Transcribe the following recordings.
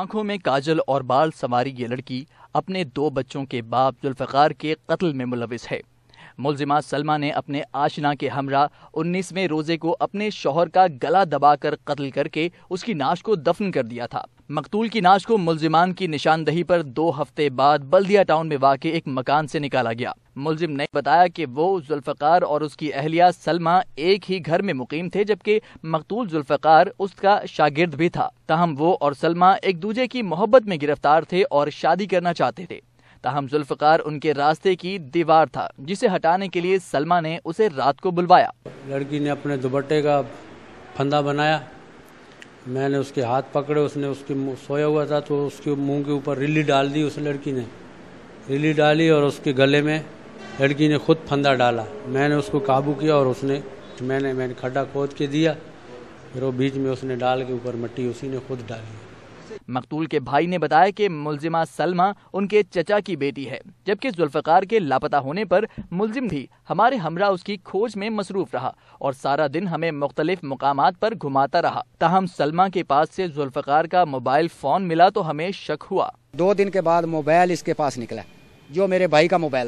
آنکھوں میں کاجل اور بال سنواری یہ لڑکی اپنے 2 بچوں کے باپ ذوالفقار کے قتل میں ملوث ہے۔ ملزمہ سلمہ نے اپنے آشنا کے ہمراہ 19ویں روزے کو اپنے شوہر کا گلا دبا کر قتل کر کے اس کی نعش کو دفن کر دیا تھا۔ مقتول کی نعش کو ملزمان کی نشاندہی پر 2 ہفتے بعد بلدیہ ٹاؤن میں واقع ایک مکان سے نکالا گیا۔ ملزم نے بتایا کہ وہ ذوالفقار اور اس کی اہلیہ سلمہ ایک ہی گھر میں مقیم تھے، جبکہ مقتول ذوالفقار اس کا شاگرد بھی تھا۔ تاہم وہ اور سلمہ ایک دوسرے کی محبت میں گرفتار تھے اور شادی کرنا چاہتے تھے۔ تاہم ذوالفقار ان کے راستے کی دیوار تھا، جسے ہٹانے کے لیے سلمہ نے اسے رات کو بلوایا۔ لڑکی نے اپنے دوپٹے کا پھندا بنایا، میں نے اس کے ہاتھ پکڑے، اس نے اس کے سویا ہوا تھا تو اس کے منہ کے اوپر رلی ڈال دی۔ اس لڑکی نے رلی ڈالی اور اس کے گلے میں لڑکی نے خود پھندا ڈالا۔ میں نے اس کو قابو کیا اور میں نے کھڈا کھود کے دیا، پھر وہ بیچ میں اس نے ڈال کے اوپر مٹی اسی نے خود ڈالی۔ مقتول کے بھائی نے بتایا کہ ملزمہ سلمہ ان کے چچا کی بیٹی ہے، جبکہ ذوالفقار کے لاپتہ ہونے پر ملزم بھی ہمارے ہمراہ اس کی کھوج میں مصروف رہا اور سارا دن ہمیں مختلف مقامات پر گھماتا رہا۔ تاہم سلمہ کے پاس سے ذوالفقار کا موبائل فون ملا تو ہمیں شک ہوا۔ 2 دن کے بعد موبائل اس کے پاس نکلا، جو میرے بھائی کا موبائل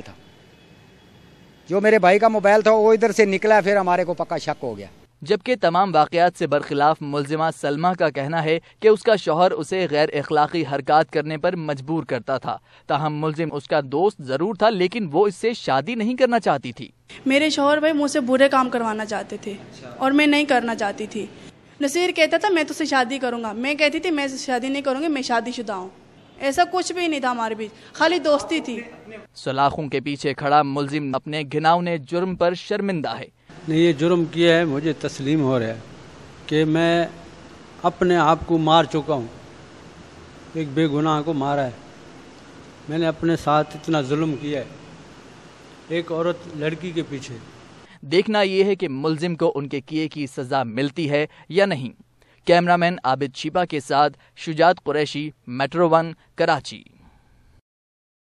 تھا وہ ادھر سے نکلا، پھر ہمارے کو پکا شک ہو گیا۔ جبکہ تمام واقعات سے برخلاف ملزمہ سلمہ کا کہنا ہے کہ اس کا شوہر اسے غیر اخلاقی حرکات کرنے پر مجبور کرتا تھا۔ تاہم ملزم اس کا دوست ضرور تھا، لیکن وہ اس سے شادی نہیں کرنا چاہتی تھی۔ میرے شوہر بھائی مجھ سے برے کام کروانا چاہتے تھے اور میں نہیں کرنا چاہتی تھی۔ نصیر کہتا تھا میں تو سے شادی کروں گا، میں کہتی تھی میں شادی نہیں کروں گی، میں شادی شدہ ہوں۔ ایسا کچھ بھی نہیں تھا ہمارے بیچ، خالی دوستی تھی۔ سلاخوں کے پیچھے کھڑا ملزم اپنے گھناؤنے جرم پر شرمندہ ہے۔ نے یہ جرم کیا ہے، مجھے تسلیم ہو رہا ہے کہ میں اپنے آپ کو مار چکا ہوں، ایک بے گناہ کو مارا ہے۔ میں نے اپنے ساتھ اتنا ظلم کیا ہے، ایک عورت لڑکی کے پیچھے۔ دیکھنا یہ ہے کہ ملزم کو ان کے کیے کی سزا ملتی ہے یا نہیں۔ کیمرامین عابد شیپا کے ساتھ شجاعت قریشی، میٹرو 1 کراچی۔